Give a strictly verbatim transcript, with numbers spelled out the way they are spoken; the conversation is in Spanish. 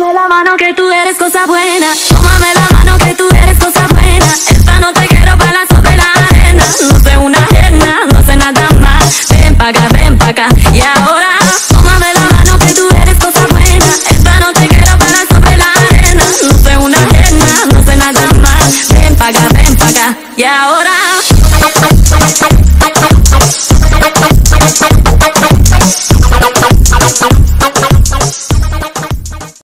Tómame la mano que tú eres cosa buena. Tómame la mano que tú eres cosa buena. Esta no te quiero para sobre la arena. No sé una ajena, no sé nada más. Ven pa' acá, ven pa' acá. Y ahora, tómame la mano que tú eres cosa buena. Esta no te quiero para sobre la arena. No sé una ajena, no sé nada más. Ven pa' acá, ven pa' acá. Y ahora